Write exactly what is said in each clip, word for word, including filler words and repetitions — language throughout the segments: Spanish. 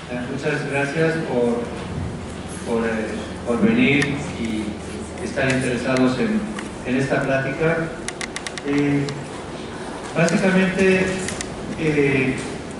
Eh, muchas gracias por, por, eh, por venir y estar interesados en, en esta plática. Eh, básicamente, eh,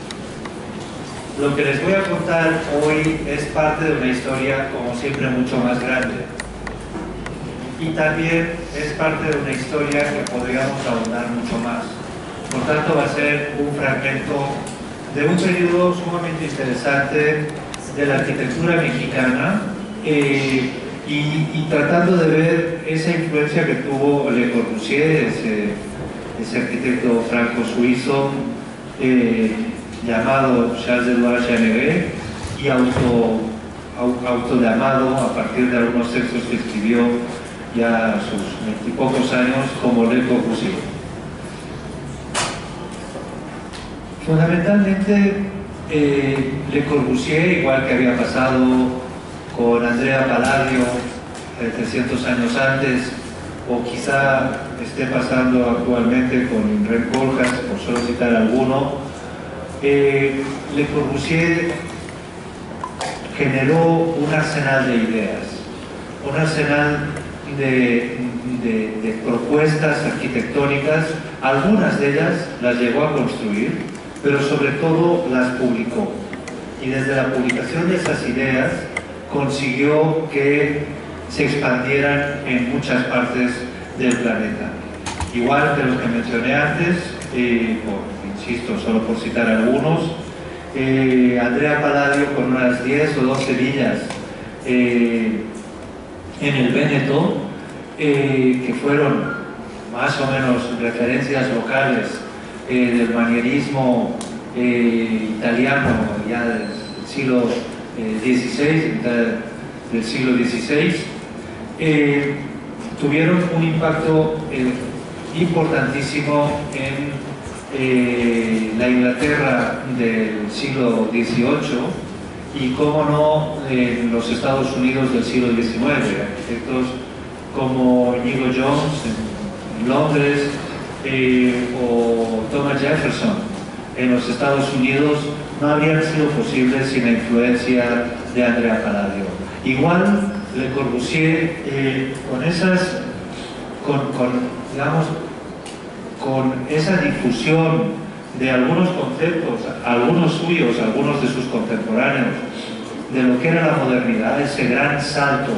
lo que les voy a contar hoy es parte de una historia, como siempre, mucho más grande. Y también es parte de una historia que podríamos ahondar mucho más. Por tanto, va a ser un fragmento de un periodo sumamente interesante de la arquitectura mexicana eh, y, y tratando de ver esa influencia que tuvo Le Corbusier, ese, ese arquitecto franco-suizo eh, llamado Charles-Édouard Jeanneret y auto, autollamado a partir de algunos textos que escribió ya a sus veintipocos años como Le Corbusier. Fundamentalmente, eh, Le Corbusier, igual que había pasado con Andrea Palladio eh, trescientos años antes, o quizá esté pasando actualmente con Rem Koolhaas, por solo citar alguno, eh, Le Corbusier generó un arsenal de ideas, un arsenal de, de, de propuestas arquitectónicas. Algunas de ellas las llegó a construir, pero sobre todo las publicó. Y desde la publicación de esas ideas consiguió que se expandieran en muchas partes del planeta. Igual que los que mencioné antes, eh, por, insisto, solo por citar algunos, eh, Andrea Palladio con unas diez o doce villas eh, en el Véneto, eh, que fueron más o menos referencias locales Eh, del manierismo eh, italiano ya del siglo dieciséis, mitad del siglo dieciséis, eh, tuvieron un impacto eh, importantísimo en eh, la Inglaterra del siglo dieciocho y, cómo no, en los Estados Unidos del siglo diecinueve. Arquitectos como Inigo Jones en, en Londres, Eh, o Thomas Jefferson en los Estados Unidos no habrían sido posibles sin la influencia de Andrea Palladio. Igual Le Corbusier eh, con esas con, con, digamos con esa difusión de algunos conceptos, algunos suyos, algunos de sus contemporáneos, de lo que era la modernidad, ese gran salto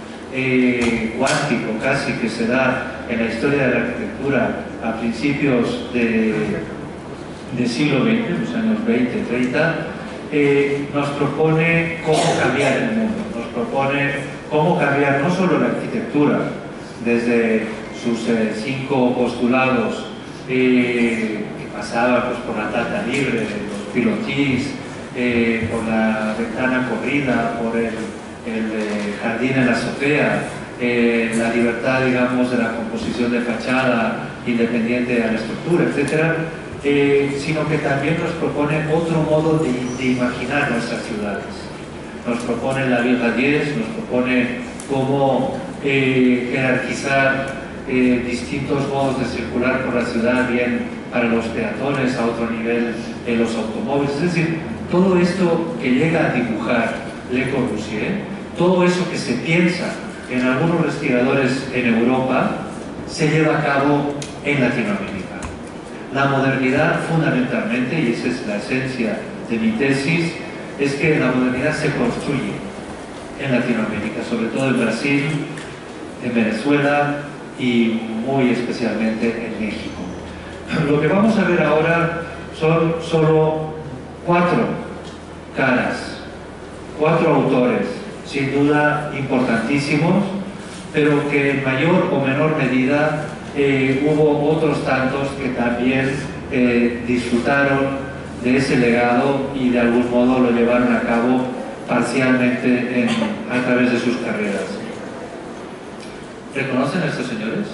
eh, cuántico casi que se da en la historia de la arquitectura a principios de, del siglo veinte, los años veinte, treinta, eh, nos propone cómo cambiar el mundo, nos propone cómo cambiar no solo la arquitectura, desde sus eh, cinco postulados eh, que pasaban pues, por la planta libre, los pilotis, eh, por la ventana corrida, por el, el eh, jardín en la azotea, eh, la libertad, digamos, de la composición de fachada, independiente de la estructura, etcétera, eh, sino que también nos propone otro modo de, de imaginar nuestras ciudades. Nos propone la Ville Radies, nos propone cómo eh, jerarquizar eh, distintos modos de circular por la ciudad, bien para los peatones, a otro nivel en los automóviles. Es decir, todo esto que llega a dibujar Le Corbusier, todo eso que se piensa en algunos respiradores en Europa, se lleva a cabo en Latinoamérica. La modernidad, fundamentalmente, y esa es la esencia de mi tesis, es que la modernidad se construye en Latinoamérica, sobre todo en Brasil, en Venezuela y muy especialmente en México. Lo que vamos a ver ahora son solo cuatro caras, cuatro autores, sin duda importantísimos, pero que en mayor o menor medida eh, hubo otros tantos que también eh, disfrutaron de ese legado y de algún modo lo llevaron a cabo parcialmente en, a través de sus carreras. ¿Reconocen a estos señores?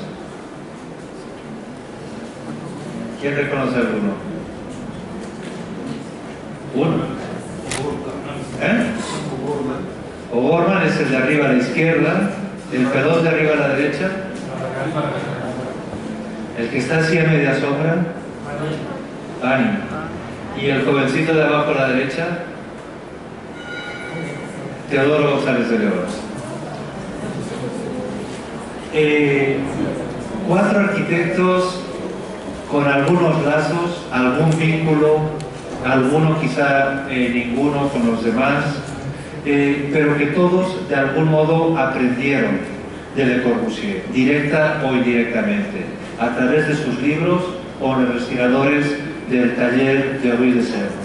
¿Quién reconoce a alguno? ¿Uno? ¿Eh? O'Gorman es el de arriba a la izquierda, el pelón de arriba a la derecha, el que está así a media sombra, Bani. Y el jovencito de abajo a la derecha, Teodoro González de León. Eh, cuatro arquitectos con algunos lazos, algún vínculo, alguno quizá eh, ninguno con los demás, eh, pero que todos de algún modo aprendieron de Le Corbusier, directa o indirectamente, a través de sus libros o los respiradores del taller de Rue de Sèvres.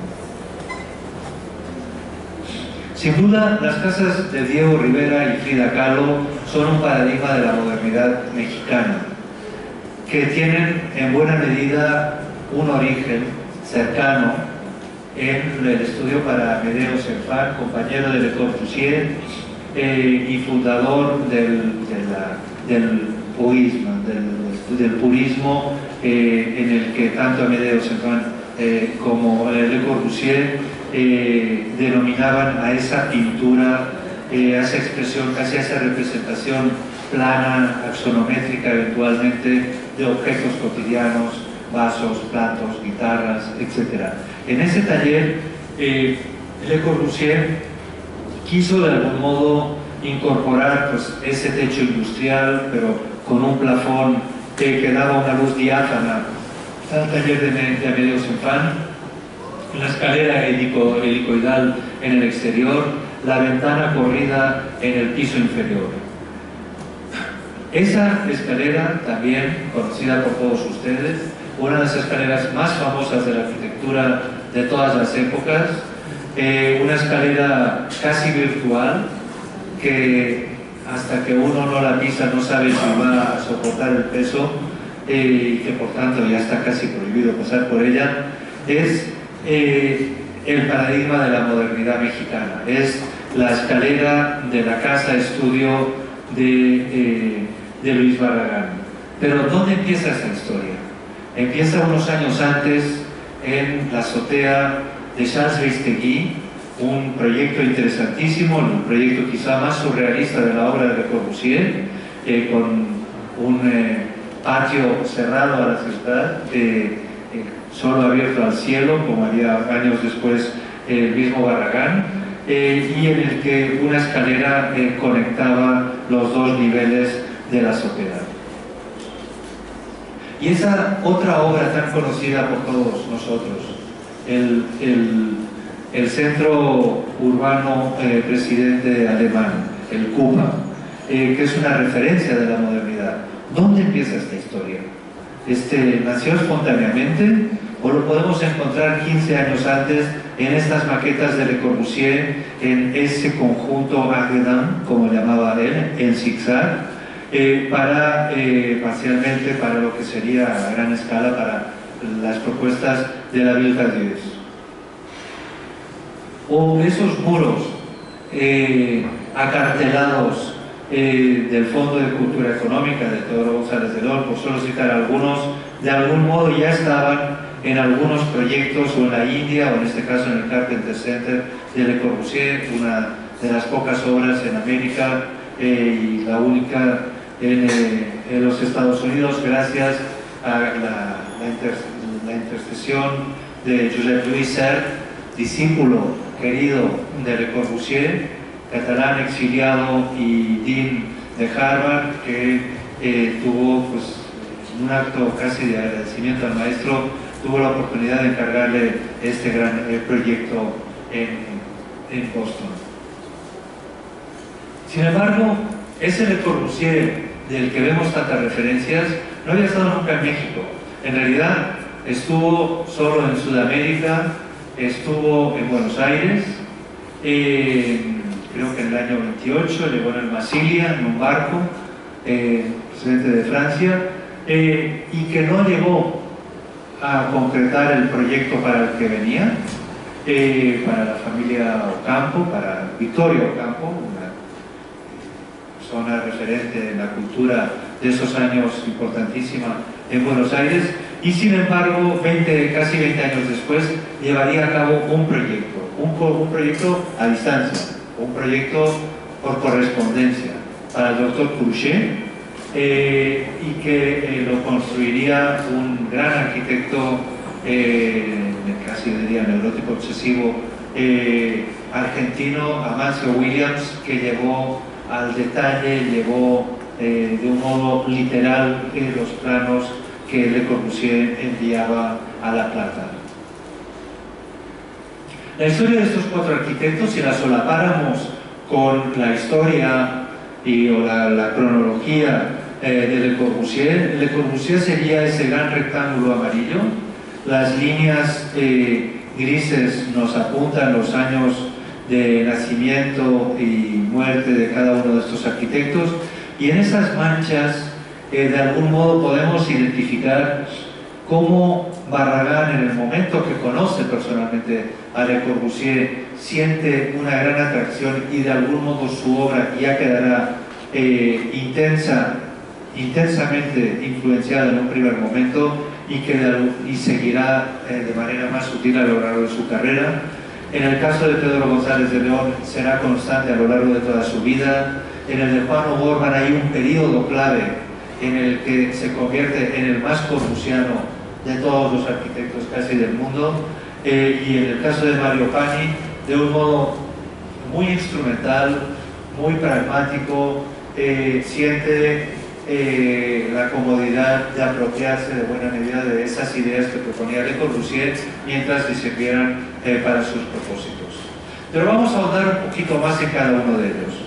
Sin duda, las casas de Diego Rivera y Frida Kahlo son un paradigma de la modernidad mexicana, que tienen en buena medida un origen cercano en el estudio para Amedeo Serfán, compañero de Le Corbusier eh, y fundador del, de la, del purismo, del, del purismo eh, en el que tanto Amedeo Serfán eh, como eh, Le Corbusier eh, denominaban a esa pintura, eh, a esa expresión, casi a esa representación plana, axonométrica eventualmente, de objetos cotidianos, vasos, platos, guitarras, etcétera. En ese taller, eh, Le Corbusier quiso de algún modo incorporar pues, ese techo industrial, pero con un plafón que, que daba una luz diáfana al taller de, de Amedeo Serfán, la escalera helico, helicoidal en el exterior, la ventana corrida en el piso inferior. Esa escalera, también conocida por todos ustedes, una de las escaleras más famosas de la arquitectura de todas las épocas, eh, una escalera casi virtual, que hasta que uno no la pisa no sabe si va a soportar el peso, eh, y que por tanto ya está casi prohibido pasar por ella, es eh, el paradigma de la modernidad mexicana, es la escalera de la casa estudio de, eh, de Luis Barragán. Pero ¿dónde empieza esta historia? Empieza unos años antes en la azotea de Charles Ristegui, un proyecto interesantísimo, un proyecto quizá más surrealista de la obra de Le Corbusier, eh, con un eh, patio cerrado a la ciudad, eh, eh, solo abierto al cielo, como haría años después eh, el mismo Barragán, eh, y en el que una escalera eh, conectaba los dos niveles de la azotea. Y esa otra obra tan conocida por todos nosotros, el, el, el Centro Urbano eh, Presidente Alemán, el Kuba, eh, que es una referencia de la modernidad. ¿Dónde empieza esta historia? Este, ¿nació espontáneamente o lo podemos encontrar quince años antes en estas maquetas de Le Corbusier, en ese conjunto Arredin, como llamaba él, en zigzag, eh, para, eh, parcialmente para lo que sería a gran escala para las propuestas de la Ville Radieuse? O esos muros eh, acartelados eh, del Fondo de Cultura Económica de Teodoro González de León, por solo citar algunos, de algún modo ya estaban en algunos proyectos, o en la India, o en este caso en el Carpenter Center de Le Corbusier, una de las pocas obras en América eh, y la única en, eh, en los Estados Unidos, gracias a la, la, inter, la intercesión de Josep Lluís Sert, discípulo querido de Le Corbusier, catalán exiliado y dean de Harvard, que eh, tuvo pues, un acto casi de agradecimiento al maestro, tuvo la oportunidad de encargarle este gran eh, proyecto en, en Boston. Sin embargo, ese Le Corbusier del que vemos tantas referencias no había estado nunca en México. En realidad estuvo solo en Sudamérica, estuvo en Buenos Aires, eh, creo que en el año veintiocho llegó en el Massilia, en un barco, eh, presidente de Francia, eh, y que no llegó a concretar el proyecto para el que venía, eh, para la familia Ocampo, para Victoria Ocampo, una persona referente en la cultura de esos años importantísima en Buenos Aires, y sin embargo, veinte, casi veinte años después, llevaría a cabo un proyecto, un, un proyecto a distancia, un proyecto por correspondencia para el doctor Pouchet, Eh, y que eh, lo construiría un gran arquitecto, eh, casi diría neurótico obsesivo, eh, argentino Amancio Williams, que llevó al detalle, llevó eh, de un modo literal eh, los planos que Le Corbusier enviaba a La Plata. La historia de estos cuatro arquitectos, si la solapáramos con la historia y, o la, la cronología eh, de Le Corbusier, Le Corbusier sería ese gran rectángulo amarillo. Las líneas eh, grises nos apuntan los años de nacimiento y muerte de cada uno de estos arquitectos, y en esas manchas eh, de algún modo podemos identificar cómo Barragán, en el momento que conoce personalmente a Le Corbusier, siente una gran atracción y de algún modo su obra ya quedará eh, intensa, intensamente influenciada en un primer momento y, que de, y seguirá eh, de manera más sutil a lo largo de su carrera. En el caso de Pedro González de León será constante a lo largo de toda su vida. En el de Juan O'Gorman hay un periodo clave en el que se convierte en el más corbusiano de todos los arquitectos casi del mundo, eh, y en el caso de Mario Pani, de un modo muy instrumental, muy pragmático, eh, siente eh, la comodidad de apropiarse de buena medida de esas ideas que proponía Le Corbusier mientras le sirvieran eh, para sus propósitos. Pero vamos a ahondar un poquito más en cada uno de ellos.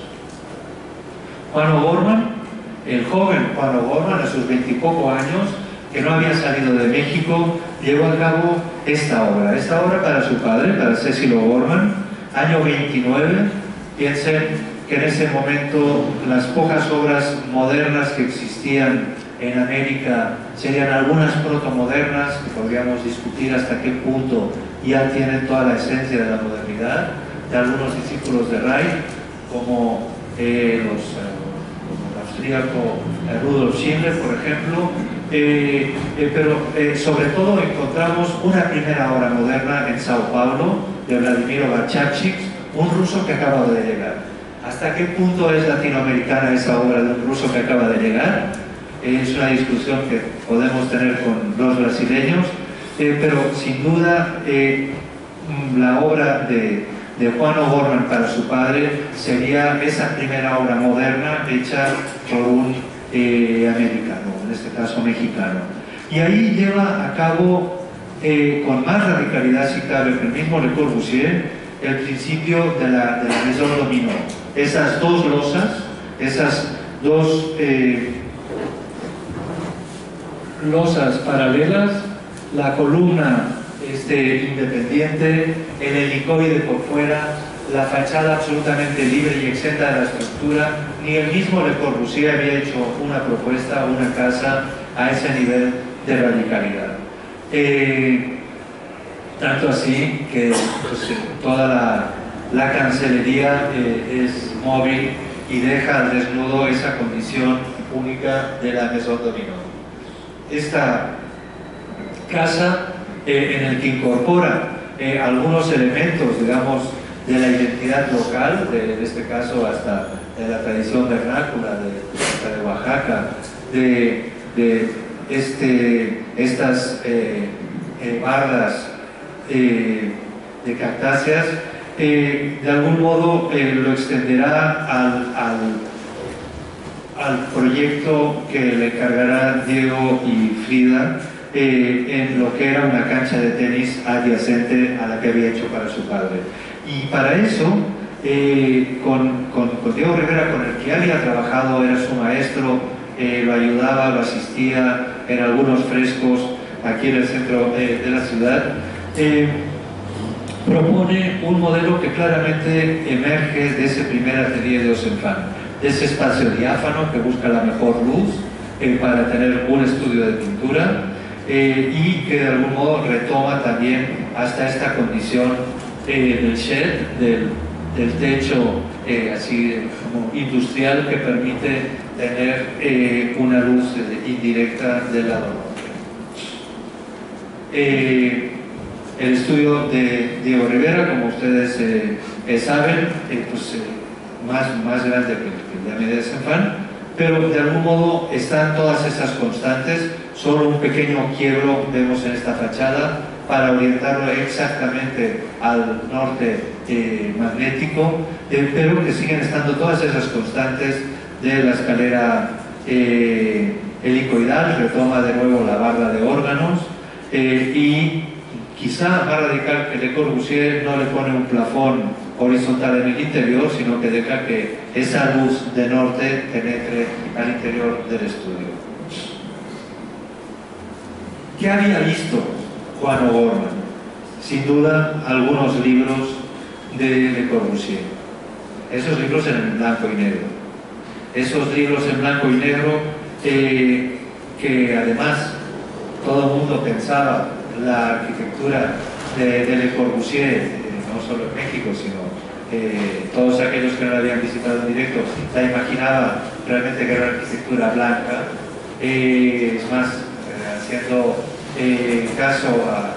Juan O'Gorman, el joven Juan O'Gorman, a sus veintipocos años, que no había salido de México, llevó a cabo esta obra. Esta obra para su padre, para Cecil O'Gorman, año veintinueve. Piensen que en ese momento las pocas obras modernas que existían en América serían algunas protomodernas, que podríamos discutir hasta qué punto ya tienen toda la esencia de la modernidad, de algunos discípulos de Reich, como eh, los, eh, como el austríaco eh, Rudolf Schindler, por ejemplo. Eh, eh, pero eh, sobre todo encontramos una primera obra moderna en Sao Paulo de Vladimir Ovachachik, un ruso que acaba de llegar. ¿Hasta qué punto es latinoamericana esa obra de un ruso que acaba de llegar? Eh, es una discusión que podemos tener con los brasileños, eh, pero sin duda eh, la obra de, de Juan O'Gorman para su padre sería esa primera obra moderna hecha por un eh, americano, en este caso mexicano. Y ahí lleva a cabo eh, con más radicalidad, si cabe, el mismo Le Corbusier, el principio de la, de la maison dominó. Esas dos losas, esas dos eh, losas paralelas, la columna este, independiente, el helicoide por fuera, la fachada absolutamente libre y exenta de la estructura. Ni el mismo Le Corbusier había hecho una propuesta, una casa a ese nivel de radicalidad. Eh, tanto así que pues, toda la, la cancelería eh, es móvil y deja al desnudo esa condición única de la maison dominó. Esta casa eh, en el que incorpora eh, algunos elementos, digamos, de la identidad local, de, en este caso hasta de la tradición vernácula de, de Oaxaca, de, de este, estas eh, eh, bardas eh, de cactáceas, eh, de algún modo eh, lo extenderá al, al, al proyecto que le cargará Diego y Frida eh, en lo que era una cancha de tenis adyacente a la que había hecho para su padre. Y para eso, eh, con, con, con Diego Rivera, con el que había trabajado, era su maestro, eh, lo ayudaba, lo asistía en algunos frescos aquí en el centro eh, de la ciudad, eh, propone un modelo que claramente emerge de ese primer atelier de Osenfant, de ese espacio diáfano que busca la mejor luz eh, para tener un estudio de pintura eh, y que de algún modo retoma también hasta esta condición Eh, del shed, del, del techo eh, así como industrial que permite tener eh, una luz eh, indirecta del lado norte. Eh, el estudio de Diego Rivera, como ustedes eh, eh, saben, eh, pues, eh, más, más grande que el de Amédée de Saint-Fan, pero de algún modo están todas esas constantes. Solo un pequeño quiebro vemos en esta fachada, para orientarlo exactamente al norte eh, magnético, eh, pero que siguen estando todas esas constantes de la escalera eh, helicoidal, retoma de nuevo la barra de órganos, eh, y quizá más radical que Le Corbusier no le pone un plafón horizontal en el interior, sino que deja que esa luz de norte penetre al interior del estudio. ¿Qué había visto Juan O'Gorman? Sin duda, algunos libros de Le Corbusier. Esos libros en blanco y negro. Esos libros en blanco y negro eh, que además todo el mundo pensaba la arquitectura de, de Le Corbusier, eh, no solo en México, sino eh, todos aquellos que no la habían visitado en directo, la imaginaban realmente que era una arquitectura blanca. Eh, es más, eh, haciendo eh, caso a,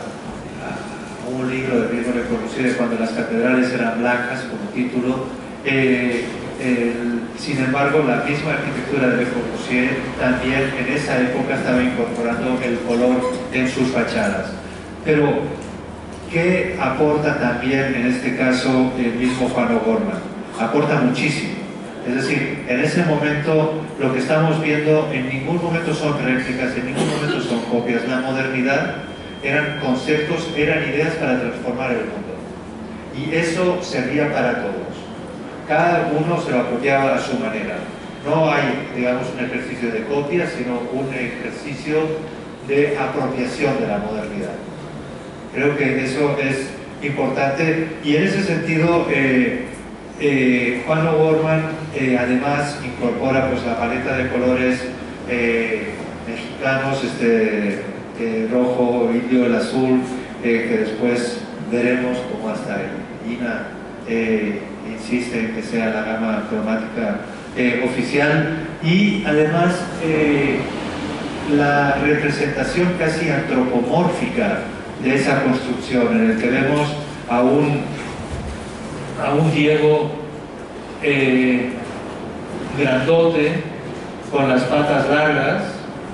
a un libro de mismo Le Corbusier, cuando las catedrales eran blancas, como título, eh, el, sin embargo, la misma arquitectura de Le Corbusier también en esa época estaba incorporando el color en sus fachadas. Pero, ¿qué aporta también en este caso el mismo Juan O'Gorman? Aporta muchísimo. Es decir, en ese momento lo que estamos viendo en ningún momento son réplicas, en ningún momento son copias. La modernidad eran conceptos, eran ideas para transformar el mundo. Y eso servía para todos. Cada uno se lo apropiaba a su manera. No hay, digamos, un ejercicio de copia, sino un ejercicio de apropiación de la modernidad. Creo que eso es importante y en ese sentido eh, eh, Juan O'Gorman eh, además incorpora pues, la paleta de colores eh, mexicanos, este, eh, rojo, indio, el azul, eh, que después veremos como hasta el INAH eh, insiste en que sea la gama cromática eh, oficial, y además eh, la representación casi antropomórfica de esa construcción, en el que vemos a un, a un Diego eh, grandote con las patas largas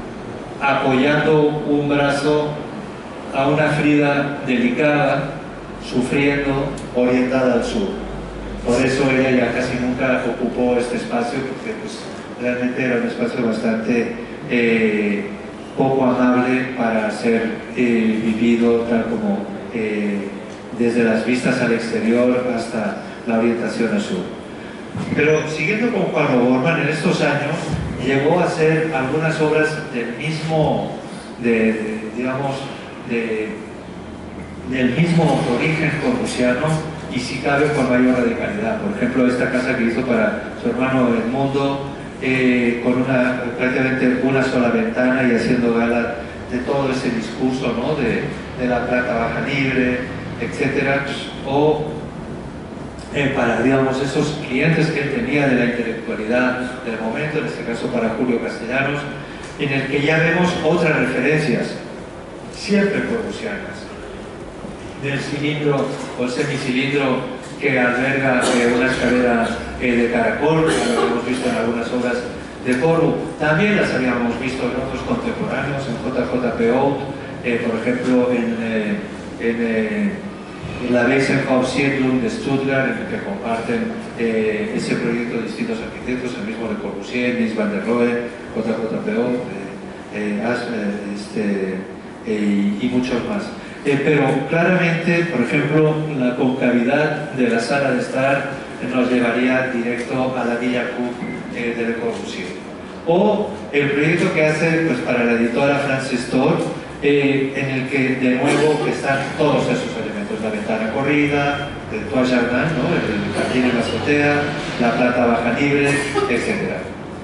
apoyando un brazo a una Frida delicada sufriendo, orientada al sur. Por eso ella ya casi nunca ocupó este espacio, porque pues, realmente era un espacio bastante eh, poco amable para ser eh, vivido tal como eh, desde las vistas al exterior hasta la orientación al sur. Pero siguiendo con Juan O'Gorman, en estos años llegó a hacer algunas obras del mismo, de, de, digamos, de, del mismo origen corbusiano, y si cabe con mayor radicalidad. Por ejemplo, esta casa que hizo para su hermano Edmundo, eh, con una, prácticamente una sola ventana y haciendo gala de todo ese discurso, ¿no? de, de la planta baja libre, etcétera, o eh, para, digamos, esos clientes que él tenía de la intelectualidad del momento, en este caso para Julio Castellanos, en el que ya vemos otras referencias, siempre corbusianas, del cilindro o el semicilindro que alberga eh, una escalera eh, de caracol, como lo hemos visto en algunas obras de Corbu. También las habíamos visto en otros contemporáneos, en J J P Oud, eh, por ejemplo en, eh, en, eh, en la Wiesenhof-Siedlung de Stuttgart, en el que comparten eh, ese proyecto distintos arquitectos, el mismo de Corbusier, Mies van der Rohe, J J P Oud, eh, eh, este, eh, y, y muchos más. Eh, pero claramente, por ejemplo, la concavidad de la sala de estar nos llevaría directo a la Villa Cook eh, de Le Corbusier. O el proyecto que hace pues, para la editora Frances Storr, eh, en el que de nuevo están todos esos elementos, la ventana corrida, el toit jardin, ¿no? el jardín en la azotea, la planta baja libre, etcétera.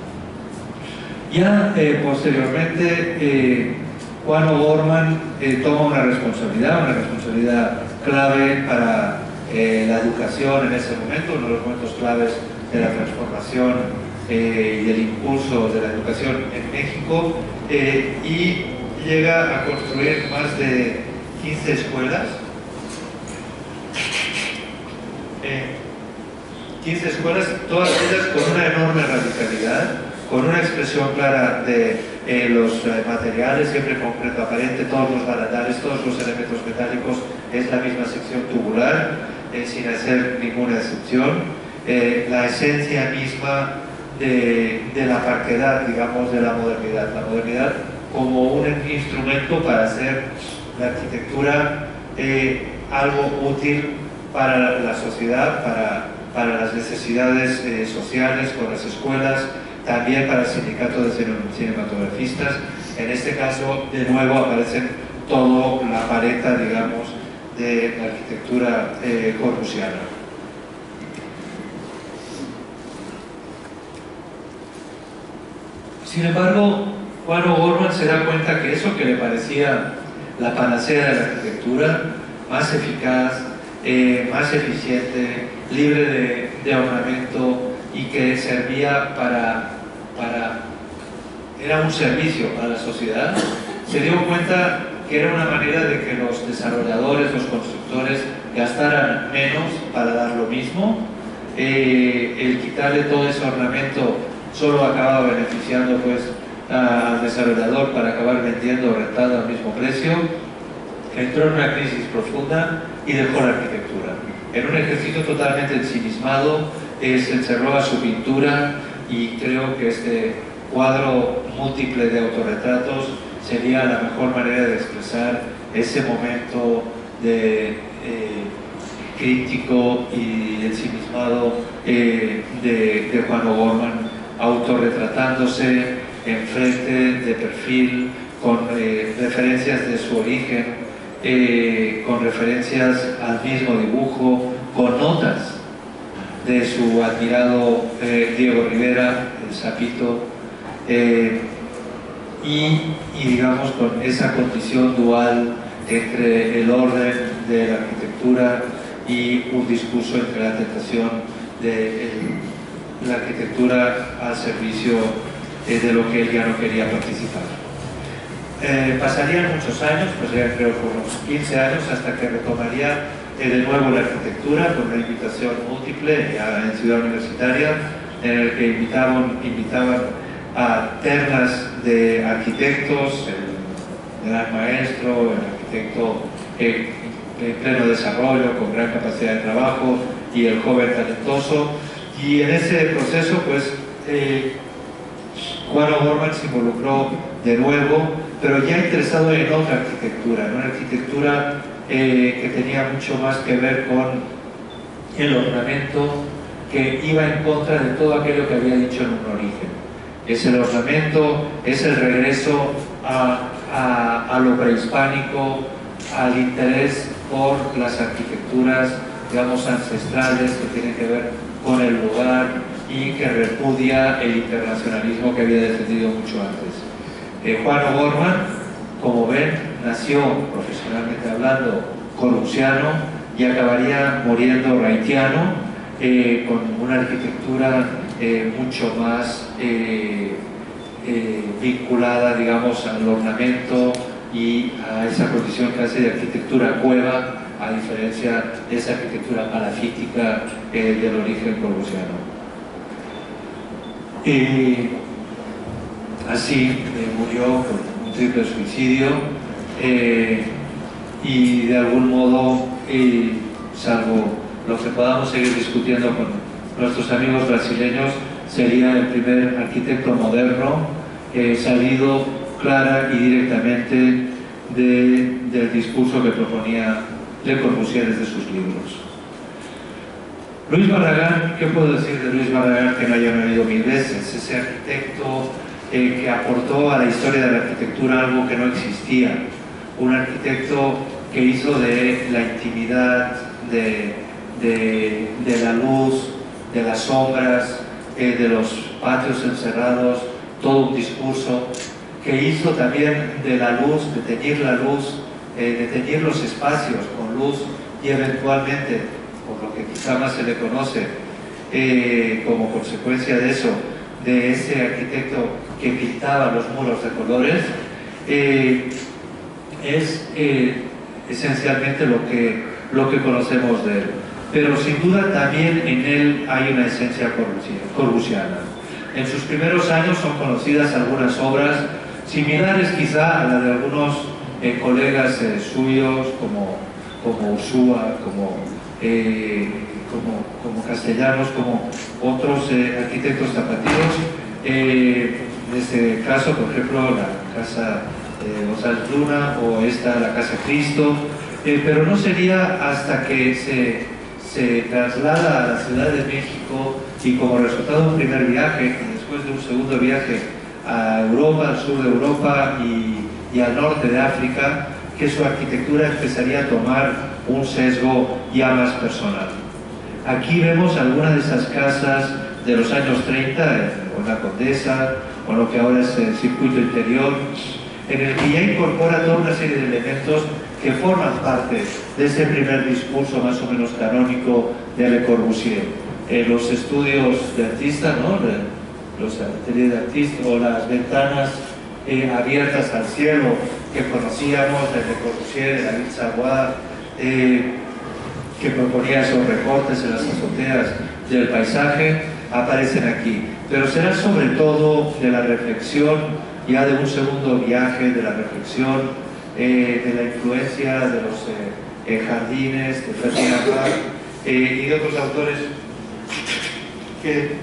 Ya eh, posteriormente, eh, Juan O'Gorman eh, toma una responsabilidad, una responsabilidad clave para eh, la educación en ese momento, uno de los momentos claves de la transformación eh, y del impulso de la educación en México, eh, y llega a construir más de quince escuelas, eh, quince escuelas, todas ellas con una enorme radicalidad, con una expresión clara de eh, los eh, materiales, siempre concreto aparente, todos los barandares, todos los elementos metálicos, es la misma sección tubular, eh, sin hacer ninguna excepción. Eh, la esencia misma de, de la parquedad, digamos, de la modernidad. La modernidad como un instrumento para hacer la arquitectura eh, algo útil para la sociedad, para, para las necesidades eh, sociales, con las escuelas, también para el sindicato de cinematografistas. En este caso, de nuevo, aparecen toda la paleta, digamos, de la arquitectura eh, corbusiana. Sin embargo, Juan O'Gorman se da cuenta que eso que le parecía la panacea de la arquitectura, más eficaz, eh, más eficiente, libre de, de ornamento y que servía para, para, era un servicio a la sociedad, se dio cuenta que era una manera de que los desarrolladores, los constructores gastaran menos para dar lo mismo. Eh, el quitarle todo ese ornamento solo acababa beneficiando pues al desarrollador para acabar vendiendo o rentando al mismo precio. Entró en una crisis profunda y dejó la arquitectura. En un ejercicio totalmente ensimismado, eh, se encerró a su pintura, y creo que este cuadro múltiple de autorretratos sería la mejor manera de expresar ese momento de eh, crítico y ensimismado eh, de, de Juan O'Gorman, autorretratándose enfrente, de perfil, con eh, referencias de su origen, eh, con referencias al mismo dibujo, con notas de su admirado eh, Diego Rivera, el Sapito, eh, y, y digamos con esa condición dual entre el orden de la arquitectura y un discurso entre la tentación de el, la arquitectura al servicio eh, de lo que él ya no quería participar. Eh, pasarían muchos años, pues ya creo por unos quince años, hasta que retomaría eh, de nuevo la arquitectura con una invitación múltiple ya en Ciudad Universitaria, en el que invitaban, invitaban a ternas de arquitectos, el gran maestro, el arquitecto eh, en pleno desarrollo, con gran capacidad de trabajo, y el joven talentoso. Y en ese proceso, pues, eh, Juan O'Gorman se involucró de nuevo, pero ya interesado en otra arquitectura, ¿no? Una arquitectura eh, que tenía mucho más que ver con el ornamento, que iba en contra de todo aquello que había dicho en un origen. Es el ornamento, es el regreso a, a, a lo prehispánico, al interés por las arquitecturas, digamos, ancestrales, que tienen que ver con el lugar y que repudia el internacionalismo que había defendido mucho antes. Eh, Juan O'Gorman, como ven, nació, profesionalmente hablando, corbusiano y acabaría muriendo wrightiano, eh, con una arquitectura eh, mucho más eh, eh, vinculada, digamos, al ornamento y a esa condición que hace de arquitectura cueva, a diferencia de esa arquitectura palafítica eh, del origen corbusiano. Eh, así eh, murió por un triple suicidio, eh, y de algún modo, eh, salvo lo que podamos seguir discutiendo con nuestros amigos brasileños, sería el primer arquitecto moderno eh, salido clara y directamente de, del discurso que proponía Le Corbusier desde sus libros. Luis Barragán, ¿qué puedo decir de Luis Barragán que no haya oído mil veces? Ese arquitecto eh, que aportó a la historia de la arquitectura algo que no existía, un arquitecto que hizo de la intimidad, de, de, de la luz, de las sombras, eh, de los patios encerrados, todo un discurso, que hizo también de la luz, de teñir la luz, eh, de teñir los espacios con luz, y eventualmente, por lo que quizá más se le conoce, eh, como consecuencia de eso, de ese arquitecto que pintaba los muros de colores, eh, es eh, esencialmente lo que, lo que conocemos de él. Pero sin duda también en él hay una esencia corbusiana. En sus primeros años son conocidas algunas obras similares quizá a la de algunos eh, colegas eh, suyos, como, como Ursúa, como, eh, como, como Castellanos, como otros eh, arquitectos tapatíos. Eh, en este caso, por ejemplo, la Casa eh, González Luna, o esta, la Casa Cristo, eh, pero no sería hasta que se, se traslada a la Ciudad de México y como resultado de un primer viaje, y después de un segundo viaje a Europa, al sur de Europa y, y al norte de África, que su arquitectura empezaría a tomar un sesgo ya más personal. Aquí vemos algunas de esas casas de los años treinta, en la Condesa, o lo que ahora es el circuito interior, en el que ya incorpora toda una serie de elementos que forman parte de ese primer discurso más o menos canónico de Le Corbusier. Eh, los estudios de artista, ¿no? los ateliers de artista, o las ventanas eh, abiertas al cielo que conocíamos de Le Corbusier, de David Savoy, eh, que proponía esos recortes en las azoteas del paisaje, aparecen aquí. Pero será sobre todo de la reflexión, ya de un segundo viaje, de la reflexión, eh, de la influencia de los eh, eh, jardines, de Ferdinand Bach eh, y de otros autores que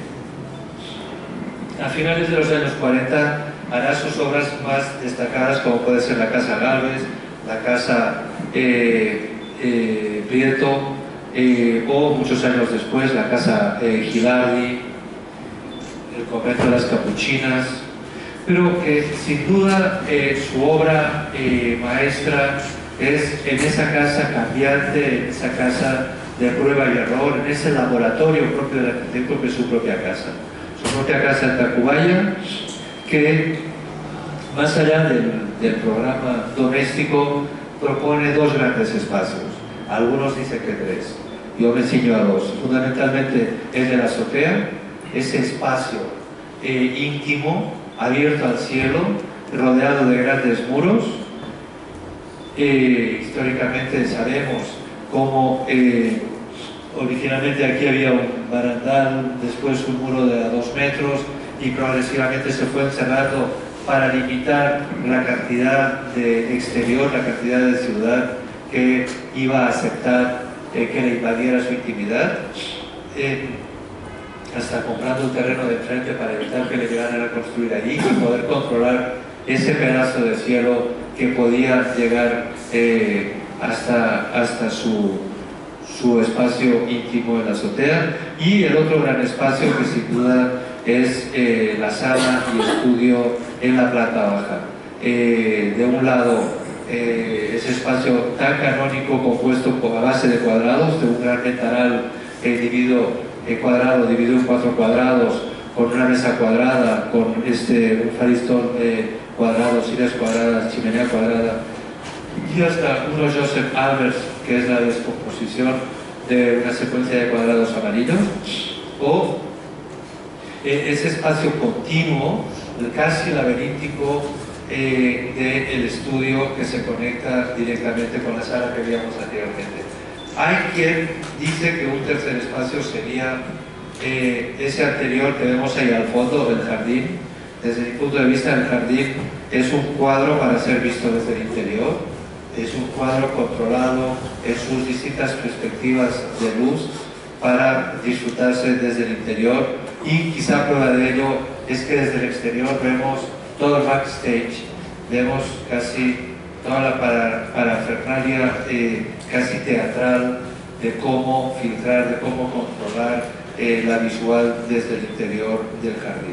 a finales de los años cuarenta hará sus obras más destacadas, como puede ser la Casa Galvez, la Casa eh, eh, Prieto, eh, o muchos años después la Casa eh, Gilardi, el Convento de las Capuchinas, pero que sin duda eh, su obra eh, maestra es en esa casa cambiante, en esa casa de prueba y error, en ese laboratorio propio del arquitecto que es su propia casa. Su propia casa en Tacubaya, que más allá del, del programa doméstico propone dos grandes espacios. Algunos dicen que tres. Yo me ciño a dos. Fundamentalmente el de la azotea, ese espacio eh, íntimo, abierto al cielo, rodeado de grandes muros. Eh, históricamente sabemos cómo eh, originalmente aquí había un barandal, después un muro de a dos metros, y progresivamente se fue encerrando para limitar la cantidad de exterior, la cantidad de ciudad que iba a aceptar eh, que le invadiera su intimidad, eh, hasta comprando un terreno de enfrente para evitar que le llegaran a construir allí y poder controlar ese pedazo de cielo que podía llegar eh, hasta, hasta su, su espacio íntimo en la azotea. Y el otro gran espacio que sin duda es eh, la sala y estudio en la planta baja. Eh, de un lado, eh, ese espacio tan canónico compuesto a base de cuadrados, de un gran ventanal eh, dividido Eh, cuadrado, dividido en cuatro cuadrados, con una mesa cuadrada, con este, un faristol eh, cuadrado, sillas cuadradas, chimenea cuadrada, y hasta uno Joseph Albers, que es la descomposición de una secuencia de cuadrados amarillos, o eh, ese espacio continuo, casi laberíntico, eh, del estudio que se conecta directamente con la sala que veíamos anteriormente. Hay quien dice que un tercer espacio sería eh, ese anterior que vemos ahí al fondo, el jardín. Desde mi punto de vista, el jardín es un cuadro para ser visto desde el interior, es un cuadro controlado en sus distintas perspectivas de luz para disfrutarse desde el interior, y quizá prueba de ello es que desde el exterior vemos todo el backstage, vemos casi toda la para, parafernalia eh, casi teatral de cómo filtrar, de cómo controlar eh, la visual desde el interior del jardín.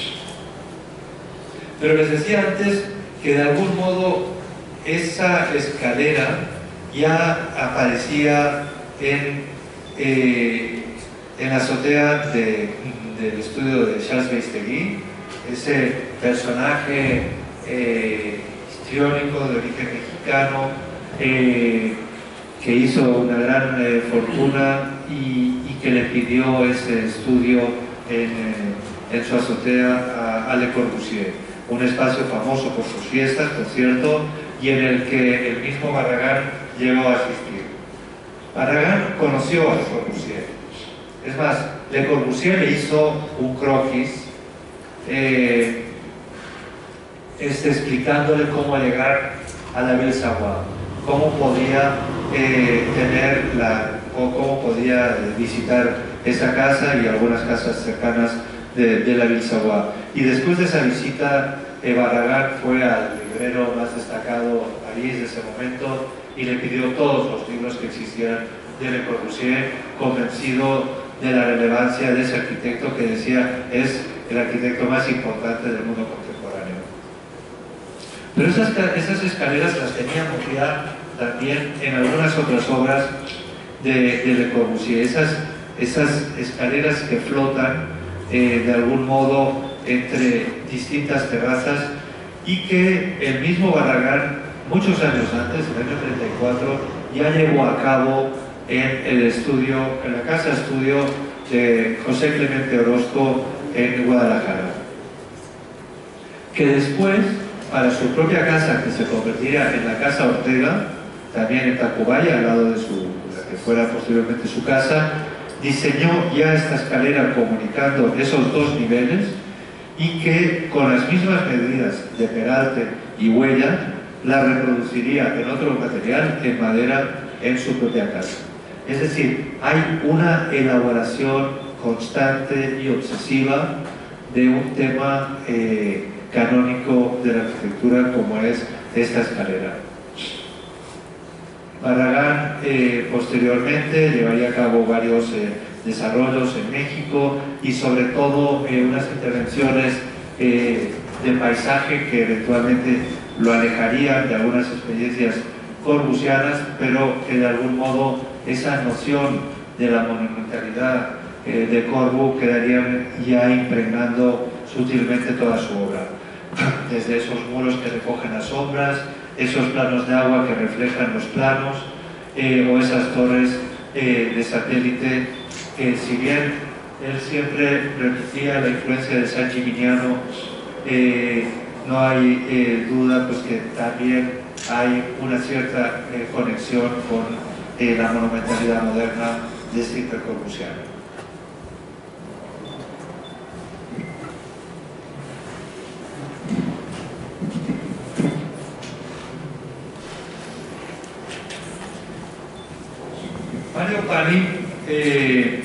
Pero les decía antes que de algún modo esa escalera ya aparecía en, eh, en la azotea de, del estudio de Charles Beistegui, ese personaje eh, histriónico de origen mexicano, eh, que hizo una gran eh, fortuna y, y que le pidió ese estudio en, eh, en su azotea a, a Le Corbusier, un espacio famoso por sus fiestas, por cierto, y en el que el mismo Barragán llegó a asistir. Barragán conoció a Le Corbusier, es más, Le Corbusier le hizo un croquis eh, este, explicándole cómo llegar a la Ville Savoie, cómo podía eh, tener la, o cómo podía visitar esa casa y algunas casas cercanas de, de la Ville Savoie. Y después de esa visita, eh, Barragán fue al librero más destacado de París de ese momento y le pidió todos los libros que existieran de Le Corbusier, convencido de la relevancia de ese arquitecto que decía es el arquitecto más importante del mundo contemporáneo. Pero esas, esas escaleras las teníamos ya también en algunas otras obras de, de Le Corbusier, esas, esas escaleras que flotan eh, de algún modo entre distintas terrazas y que el mismo Barragán, muchos años antes, en el año treinta y cuatro, ya llevó a cabo en el estudio, en la casa estudio de José Clemente Orozco en Guadalajara, que después, para su propia casa, que se convertiría en la Casa Ortega, también en Tacubaya, al lado de su, la que fuera posteriormente su casa, diseñó ya esta escalera comunicando esos dos niveles y que con las mismas medidas de peralte y huella la reproduciría en otro material, en madera, en su propia casa. Es decir, hay una elaboración constante y obsesiva de un tema eh, canónico de la arquitectura como es esta escalera. Barragán eh, posteriormente llevaría a cabo varios eh, desarrollos en México y sobre todo eh, unas intervenciones eh, de paisaje que eventualmente lo alejarían de algunas experiencias corbusianas, pero que de algún modo esa noción de la monumentalidad eh, de Corbu quedaría ya impregnando sutilmente toda su obra. Desde esos muros que recogen las sombras, esos planos de agua que reflejan los planos, eh, o esas torres eh, de satélite, que si bien él siempre repetía la influencia de San Gimignano, eh, no hay eh, duda pues que también hay una cierta eh, conexión con eh, la monumentalidad moderna de este hipercorbusiano. Mario Pani eh,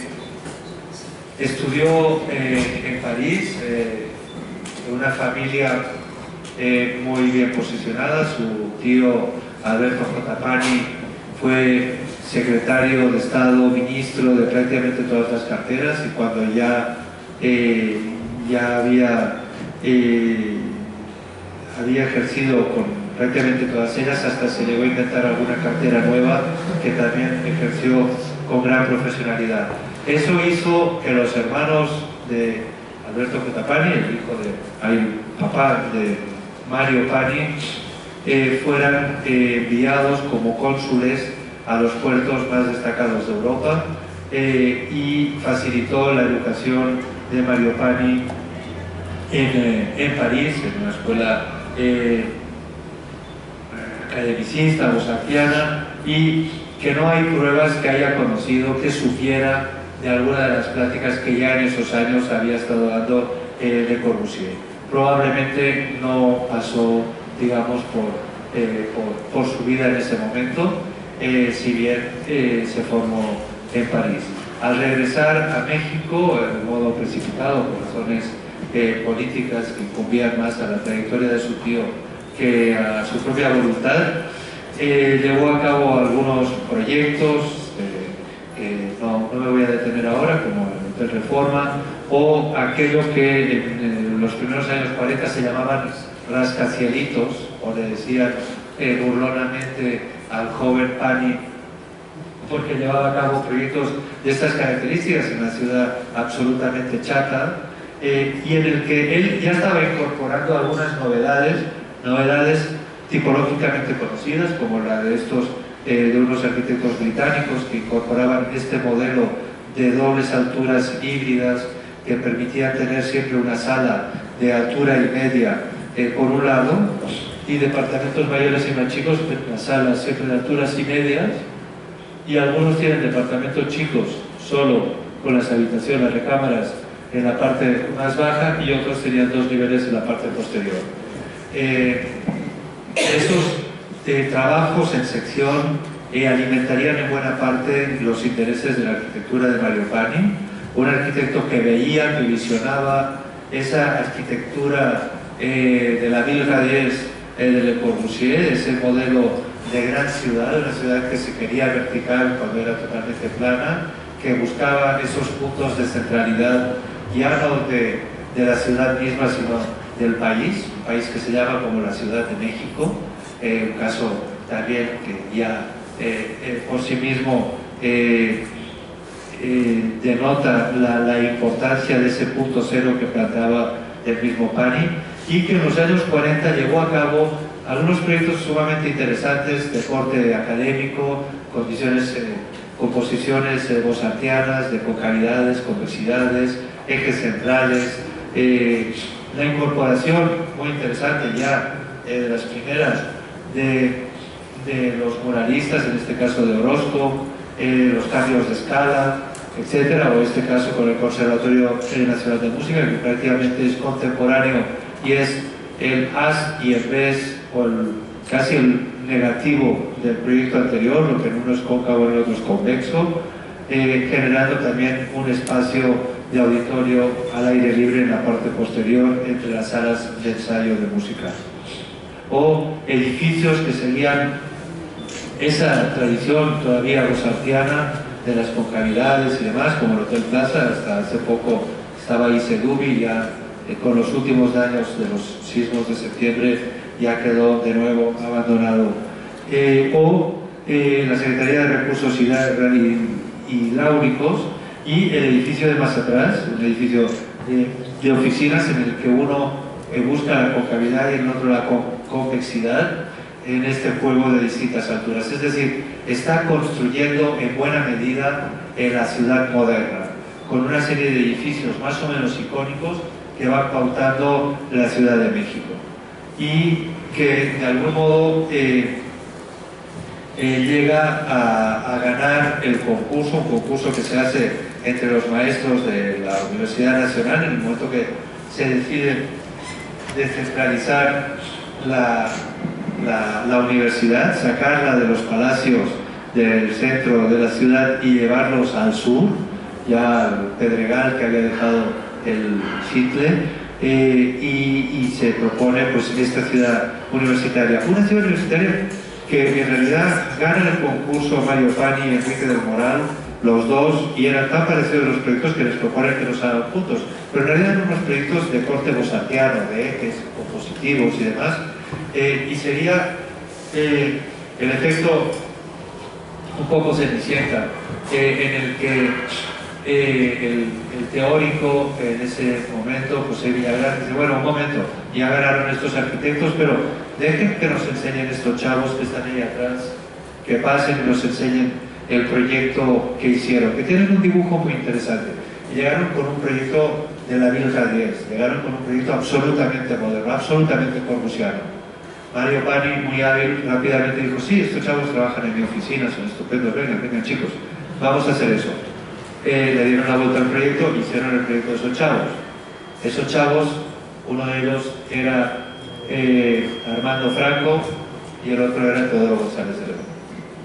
estudió eh, en París, eh, en una familia eh, muy bien posicionada. Su tío Alberto J. Pani fue secretario de Estado, ministro de prácticamente todas las carteras, y cuando ya, eh, ya había, eh, había ejercido con prácticamente todas ellas, hasta se llegó a inventar alguna cartera nueva que también ejerció con gran profesionalidad. Eso hizo que los hermanos de Alberto J. Pani, el hijo de, el papá de Mario Pani, eh, fueran eh, enviados como cónsules a los puertos más destacados de Europa, eh, y facilitó la educación de Mario Pani en, eh, en París, en una escuela eh, academicista o sartiana, y que no hay pruebas que haya conocido, que supiera de alguna de las pláticas que ya en esos años había estado dando eh, Le Corbusier. Probablemente no pasó, digamos, por, eh, por, por su vida en ese momento, eh, si bien eh, se formó en París. Al regresar a México, de modo precipitado, por razones eh, políticas que incumbían más a la trayectoria de su tío que a su propia voluntad, eh, llevó a cabo algunos proyectos eh, que no, no me voy a detener ahora, como el de Reforma, o aquello que en, en los primeros años cuarenta se llamaban rascacielitos, o le decían eh, burlonamente al joven Pani, porque llevaba a cabo proyectos de estas características en una ciudad absolutamente chata, eh, y en el que él ya estaba incorporando algunas novedades, novedades tipológicamente conocidas, como la de estos, eh, de unos arquitectos británicos que incorporaban este modelo de dobles alturas híbridas que permitían tener siempre una sala de altura y media eh, por un lado, y departamentos mayores y más chicos, las salas siempre de alturas y medias, y algunos tienen departamentos chicos solo con las habitaciones, las recámaras en la parte más baja, y otros tenían dos niveles en la parte posterior. Eh, esos eh, trabajos en sección eh, alimentarían en buena parte los intereses de la arquitectura de Mario Pani, un arquitecto que veía, que visionaba esa arquitectura eh, de la Ville Radies eh, de Le Corbusier, ese modelo de gran ciudad, una ciudad que se quería vertical cuando era totalmente plana, que buscaba esos puntos de centralidad, ya no de, de la ciudad misma, sino del país, un país que se llama como la Ciudad de México, eh, un caso también que ya eh, eh, por sí mismo eh, eh, denota la, la importancia de ese punto cero que planteaba el mismo Pani, y que en los años cuarenta llevó a cabo algunos proyectos sumamente interesantes de corte académico, condiciones, eh, composiciones eh, mozartianas, de concavidades, convexidades, ejes centrales, eh, la incorporación muy interesante ya eh, de las primeras de, de los muralistas, en este caso de Orozco, eh, los cambios de escala, etcétera, o en este caso con el Conservatorio Nacional de Música, que prácticamente es contemporáneo y es el as y el ves, o el, casi el negativo del proyecto anterior, lo que en uno es cóncavo y en otro es convexo, eh, generando también un espacio de auditorio al aire libre en la parte posterior entre las salas de ensayo de música. O edificios que seguían esa tradición todavía mozartiana de las concavidades y demás, como el Hotel Plaza. Hasta hace poco estaba ahí Sedubi, ya eh, con los últimos daños de los sismos de septiembre ya quedó de nuevo abandonado. Eh, o eh, la Secretaría de Recursos Hidráulicos y el edificio de más atrás, un edificio de, de oficinas en el que uno eh, busca la concavidad y en otro la con, convexidad en este juego de distintas alturas. Es decir, está construyendo en buena medida en la ciudad moderna, con una serie de edificios más o menos icónicos que van pautando la Ciudad de México y que de algún modo eh, eh, llega a, a ganar el concurso, un concurso que se hace entre los maestros de la Universidad Nacional en el momento que se decide descentralizar la, la, la universidad, sacarla de los palacios del centro de la ciudad y llevarlos al sur, ya al Pedregal que había dejado el Chitle. Eh, y, y se propone pues esta ciudad universitaria, una ciudad universitaria que en realidad gana el concurso Mario Pani y Enrique del Moral, los dos, y eran tan parecidos los proyectos que les proponen que los hagan juntos, pero en realidad eran unos proyectos de corte mozartiano, de ejes compositivos y demás, eh, y sería eh, el efecto un poco cenicienta, eh, en el que Eh, el, el teórico en ese momento, José Villagrán, dice, bueno, un momento, ya ganaron estos arquitectos, pero dejen que nos enseñen estos chavos que están ahí atrás, que pasen y nos enseñen el proyecto que hicieron, que tienen un dibujo muy interesante. Y llegaron con un proyecto de la Ville Radies, llegaron con un proyecto absolutamente moderno, absolutamente corbusiano. Mario Pani, muy hábil, rápidamente dijo, sí, estos chavos trabajan en mi oficina, son estupendos, vengan, vengan chicos, vamos a hacer eso. Eh, le dieron la vuelta al proyecto, hicieron el proyecto de esos chavos. Esos chavos, uno de ellos era eh, Armando Franco y el otro era Teodoro González de León.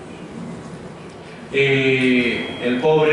Eh, el pobre,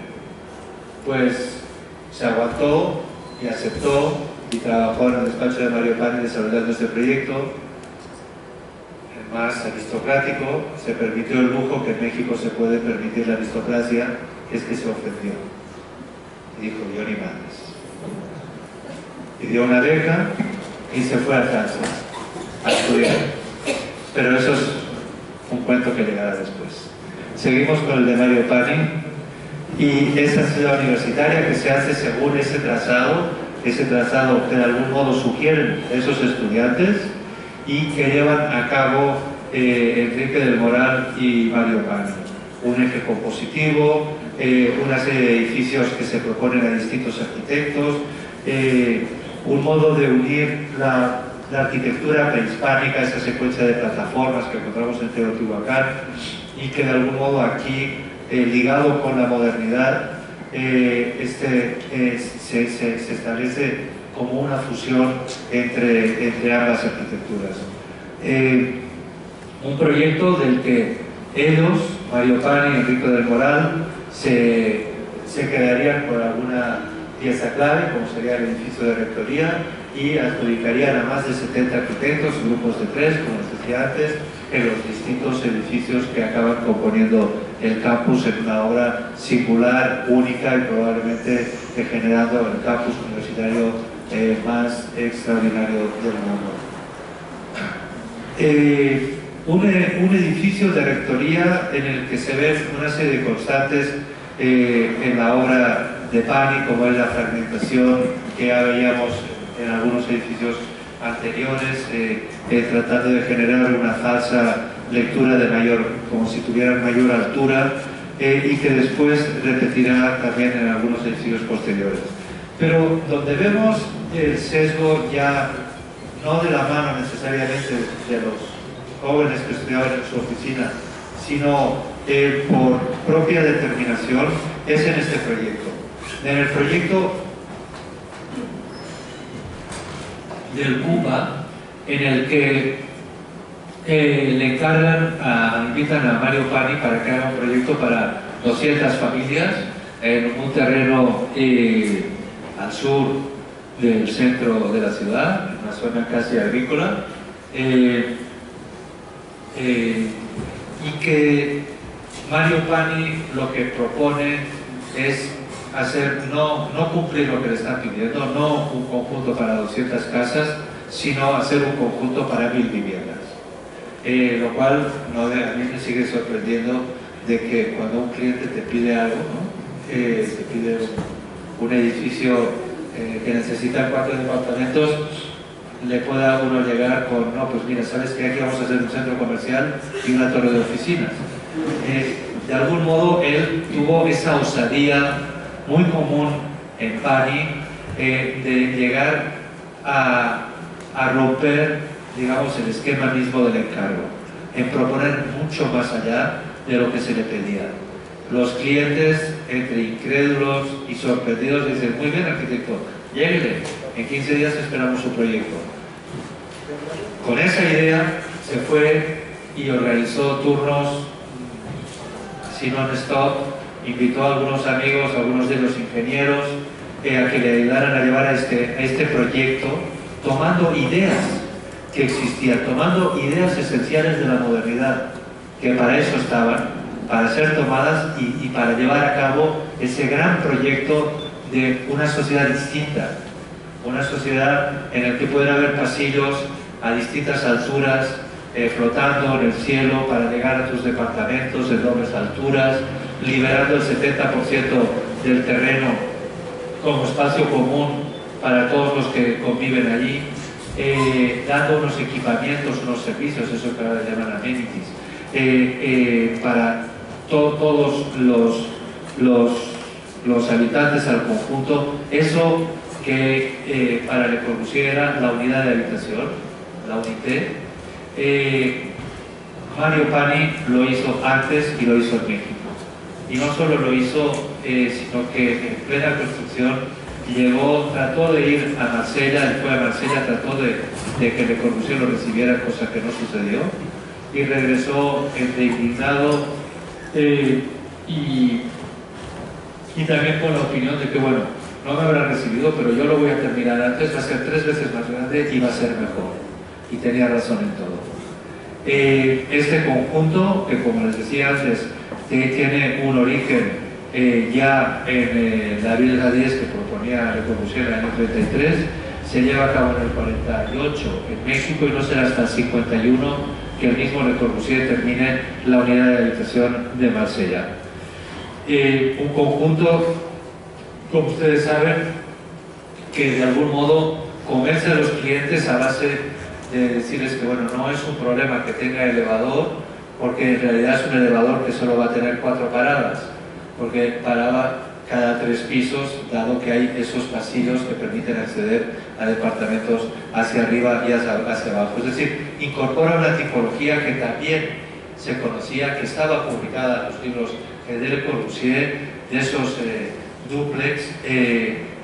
pues, se aguantó y aceptó y trabajó en el despacho de Mario Pani desarrollando este proyecto. El más aristocrático, se permitió el lujo que en México se puede permitir la aristocracia, es que se ofendió y dijo, yo ni madres. Pidió una beca y se fue a Francia a estudiar. Pero eso es un cuento que llegará después. Seguimos con el de Mario Pani y esa ciudad universitaria que se hace según ese trazado, ese trazado que de algún modo sugieren esos estudiantes y que llevan a cabo eh, Enrique del Moral y Mario Pani. Un eje compositivo, eh, una serie de edificios que se proponen a distintos arquitectos, eh, un modo de unir la, la arquitectura prehispánica, esa secuencia de plataformas que encontramos en Teotihuacán y que de algún modo aquí, eh, ligado con la modernidad, eh, este, eh, se, se, se establece como una fusión entre, entre ambas arquitecturas. Eh, un proyecto del que ellos, Mario Pani y Enrique del Moral, se, se quedarían por alguna pieza clave, como sería el edificio de rectoría, y adjudicarían a más de setenta arquitectos, grupos de tres, como les decía antes, en los distintos edificios que acaban componiendo el campus en una obra singular, única y probablemente generando el campus universitario eh, más extraordinario del mundo. Eh, un, un edificio de rectoría en el que se ven una serie de constantes eh, en la obra de Pani, como es la fragmentación que ya veíamos en algunos edificios anteriores, eh, eh, tratando de generar una falsa lectura de mayor, como si tuvieran mayor altura, eh, y que después repetirá también en algunos edificios posteriores. Pero donde vemos el sesgo ya no de la mano necesariamente de los jóvenes que estudiaban en su oficina, sino eh, por propia determinación, es en este proyecto. En el proyecto del CUPA, en el que eh, le encargan, a, invitan a Mario Pani para que haga un proyecto para doscientas familias en un terreno eh, al sur del centro de la ciudad, una zona casi agrícola, eh, eh, y que Mario Pani lo que propone es hacer, no, no cumplir lo que le están pidiendo, no un conjunto para doscientas casas, sino hacer un conjunto para mil viviendas. Eh, lo cual no, a mí me sigue sorprendiendo de que cuando un cliente te pide algo, ¿no? eh, te pide un, un edificio eh, que necesita cuatro departamentos, le pueda uno llegar con, no, pues mira, sabes que aquí vamos a hacer un centro comercial y una torre de oficinas. Eh, de algún modo él tuvo esa osadía muy común en Pani eh, de llegar a, a romper, digamos, el esquema mismo del encargo, en proponer mucho más allá de lo que se le pedía. Los clientes, entre incrédulos y sorprendidos, dicen, muy bien, arquitecto, lléguele, en quince días esperamos su proyecto. Con esa idea se fue y organizó turnos, si non-stop, invitó a algunos amigos, a algunos de los ingenieros, eh, a que le ayudaran a llevar a este, a este proyecto, tomando ideas que existían, tomando ideas esenciales de la modernidad, que para eso estaban, para ser tomadas y, y para llevar a cabo ese gran proyecto de una sociedad distinta, una sociedad en la que pudiera haber pasillos a distintas alturas, eh, flotando en el cielo para llegar a tus departamentos de dobles alturas, liberando el setenta por ciento del terreno como espacio común para todos los que conviven allí, eh, dando unos equipamientos, unos servicios, eso que ahora llaman amenities, eh, eh, para to todos los, los, los habitantes al conjunto. Eso que eh, para Le Corbusier era la unidad de habitación, la unité. Eh, Mario Pani lo hizo antes y lo hizo en México. Y no solo lo hizo, eh, sino que en plena construcción llegó, trató de ir a Marsella, él fue a Marsella, trató de, de que Le Corbusier lo recibiera, cosa que no sucedió, y regresó entre indignado eh, y, y también con la opinión de que, bueno, no me habrá recibido, pero yo lo voy a terminar antes, va a ser tres veces más grande y va a ser mejor. Y tenía razón en todo. Eh, este conjunto, que como les decía antes, eh, tiene un origen eh, ya en eh, la Ville Radies que proponía Le Corbusier en el año treinta y tres, se lleva a cabo en el cuarenta y ocho en México, y no será hasta el cincuenta y uno que el mismo Le Corbusier termine la unidad de habitación de Marsella. Eh, un conjunto, como ustedes saben, que de algún modo convence a los clientes a base de decirles que, bueno, no es un problema que tenga elevador, porque en realidad es un elevador que solo va a tener cuatro paradas, porque paraba cada tres pisos, dado que hay esos pasillos que permiten acceder a departamentos hacia arriba y hacia, hacia abajo. Es decir, incorpora una tipología que también se conocía, que estaba publicada en los libros de Le Corbusier, de esos eh, dúplex, eh,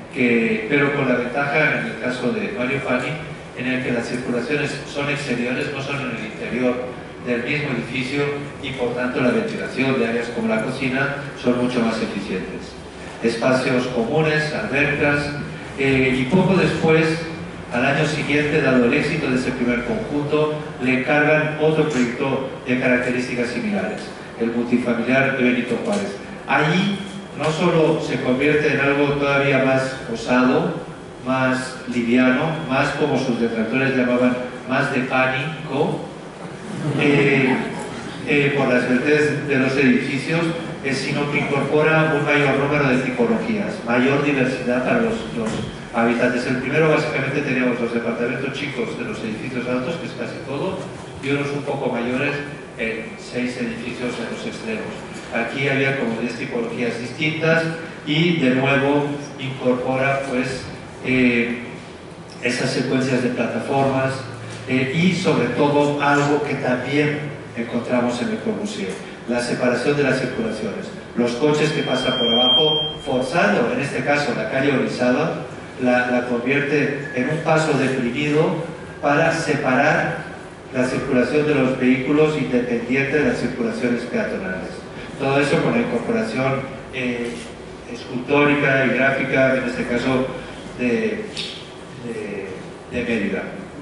que, pero con la ventaja en el caso de Mario Fani, en el que las circulaciones son exteriores, no son en el interior del mismo edificio, y por tanto la ventilación de áreas como la cocina son mucho más eficientes. Espacios comunes, albercas, eh, y poco después, al año siguiente, dado el éxito de ese primer conjunto, le encargan otro proyecto de características similares, el multifamiliar de Benito Juárez. Allí no solo se convierte en algo todavía más osado, más liviano, más, como sus detractores llamaban, más de pánico, eh, eh, por las vertientes de los edificios, eh, sino que incorpora un mayor número de tipologías, mayor diversidad para los, los habitantes. El primero, básicamente, teníamos los departamentos chicos de los edificios altos, que es casi todo, y unos un poco mayores en seis edificios en los extremos. Aquí había como diez tipologías distintas, y de nuevo incorpora pues eh, esas secuencias de plataformas, eh, y sobre todo algo que también encontramos en Le Corbusier: la separación de las circulaciones. Los coches que pasan por abajo, forzando en este caso la calle Orizaba, la, la convierte en un paso deprimido para separar la circulación de los vehículos independiente de las circulaciones peatonales. Todo eso con la incorporación eh, escultórica y gráfica, en este caso de, de, de Mérida.